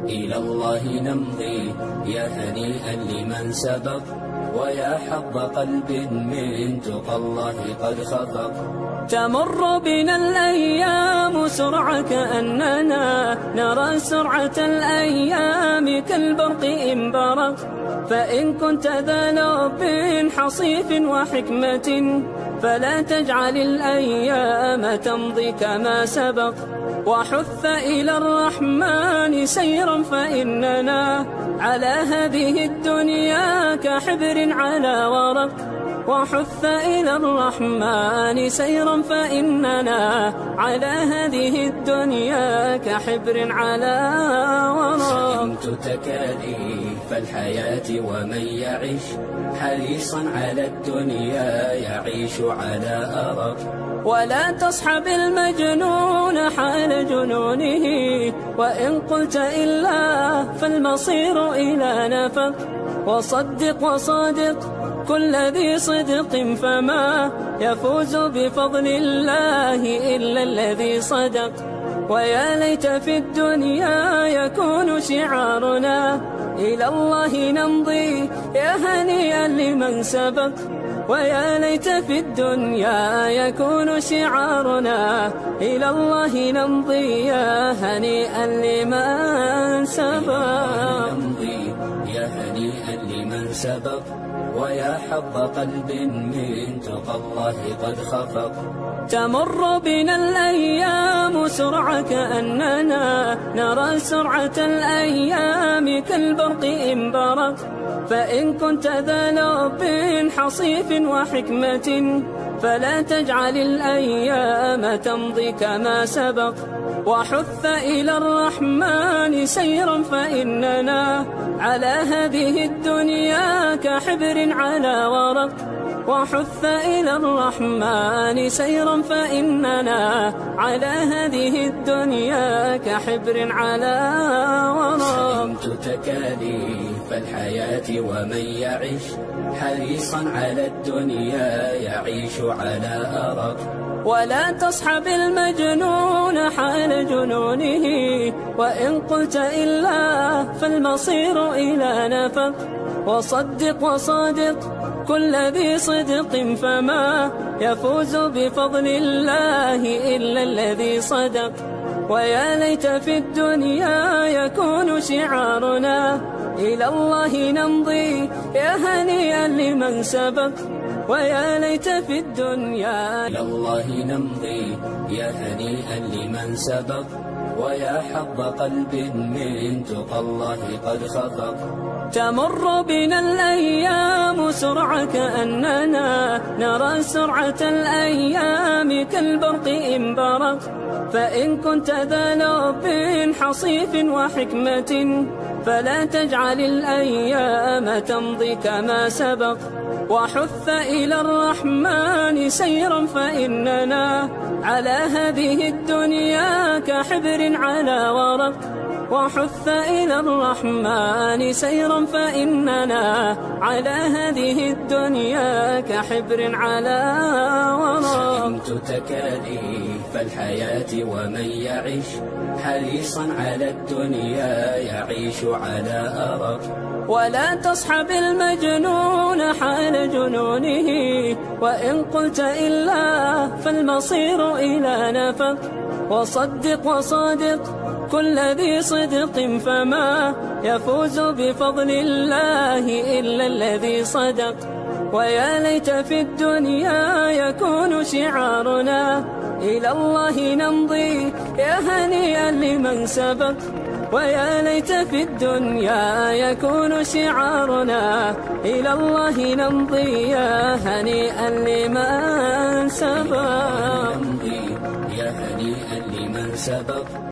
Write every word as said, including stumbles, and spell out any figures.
إلى الله نمضي يا هنيئا لمن سبق، ويا حظ قلب من تقى الله قد خفق. تمر بنا الأيام سرعة كأننا نرى سرعة الأيام كالبرق إن برق، فإن كنت ذا لب حصيف وحكمة فلا تجعل الأيام تمضي كما سبق، وحث إلى الرحمن سيرا فإننا على هذه الدنيا كحبر على ورق، وحث إلى الرحمن سيرا فإننا على هذه الدنيا كحبر على ورق. فهمت تكاليف الحياة ومن يعيش حريصا على الدنيا يعيش على أرق. ولا تصحب المجنون حال جنونه، وإن قلت إلا فالمصير إلى نفق، وصدق وصادق كل ذي صدق فما يفوز بفضل الله إلا الذي صدق. ويا ليت في الدنيا يكون شعارنا إلى الله نمضي يا هنيئا لمن سبق، ويا ليت في الدنيا يكون شعارنا إلى الله نمضي يا هنيئا لمن سبق. نمضي يا هنيئا لمن سبق، ويا حظ قلب من تقى الله قد خفق. تمر بنا الأيام سرعة كأننا نرى سرعة الأيام كالبرق إن برق، فإن كنت ذا لب حصيف وحكمة فلا تجعل الأيام تمضي كما سبق، وحث إلى الرحمن سيرا فإننا على هذه الدنيا كحبر على ورق، وحث إلى الرحمن سيرا فإننا على هذه الدنيا كحبر على ورق. فهمت تكاليف الحياة ومن يعيش حريصا على الدنيا يعيش على أرق. ولا تصحب المجنون حال جنونه، وإن قلت إلا فالمصير إلى نفق، وصدق وصادق كل ذي صدق فما يفوز بفضل الله إلا الذي صدق. ويا ليت في الدنيا يكون شعارنا إلى الله نمضي يا هنيئا لمن سبق، ويا ليت في الدنيا إلى الله نمضي يا هنيئا لمن سبق، ويا حظ قلب من تقى الله قد خفق. تمر بنا الأيام سرعة كأننا نرى سرعة الأيام كالبرق إن برق، فإن كنت ذا لب حصيف وحكمة فلا تجعل الأيام تمضي كما سبق، وحث إلى الرحمن سيرا فإننا على هذه الدنيا كحبر على ورق، وحث إلى الرحمن سيرا فإننا على هذه الدنيا كحبر على ورق. فهمت تكاليف الحياة ومن يعيش حريصا على الدنيا يعيش على أرق. ولا تصحب المجنون حال جنونه، وإن قلت إلا فالمصير إلى نفق، وصدق وصادق كل ذي صدق فما يفوز بفضل الله إلا الذي صدق. ويا ليت في الدنيا يكون شعارنا إلى الله نمضي يا هنيئا لمن سبق، ويا ليت في الدنيا يكون شعارنا إلى الله نمضي يا هنيئا لمن سبق. نمضي يا هنيئا لمن سبق.